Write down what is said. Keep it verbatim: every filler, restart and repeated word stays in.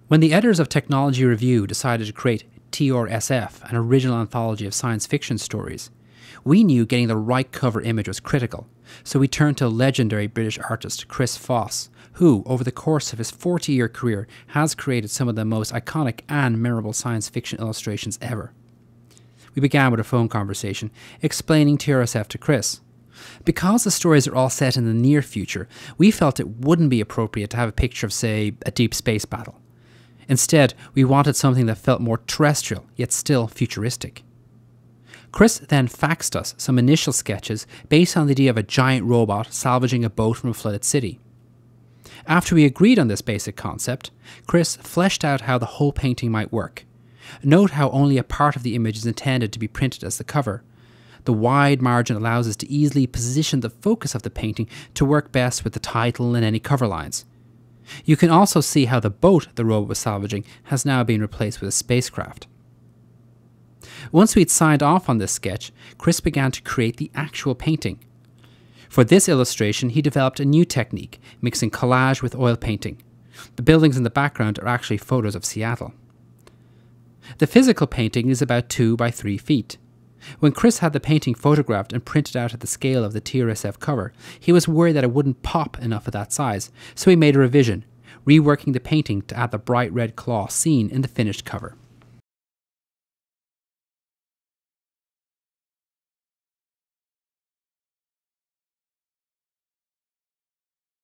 When the editors of Technology Review decided to create T R S F, an original anthology of science fiction stories, we knew getting the right cover image was critical, so we turned to legendary British artist Chris Foss, who, over the course of his forty-year career, has created some of the most iconic and memorable science fiction illustrations ever. We began with a phone conversation, explaining T R S F to Chris. Because the stories are all set in the near future, we felt it wouldn't be appropriate to have a picture of, say, a deep space battle. Instead, we wanted something that felt more terrestrial, yet still futuristic. Chris then faxed us some initial sketches based on the idea of a giant robot salvaging a boat from a flooded city. After we agreed on this basic concept, Chris fleshed out how the whole painting might work. Note how only a part of the image is intended to be printed as the cover. The wide margin allows us to easily position the focus of the painting to work best with the title and any cover lines. You can also see how the boat the robot was salvaging has now been replaced with a spacecraft. Once we'd signed off on this sketch, Chris began to create the actual painting. For this illustration, he developed a new technique, mixing collage with oil painting. The buildings in the background are actually photos of Seattle. The physical painting is about two by three feet. When Chris had the painting photographed and printed out at the scale of the T R S F cover, he was worried that it wouldn't pop enough at that size, so he made a revision, reworking the painting to add the bright red claw seen in the finished cover.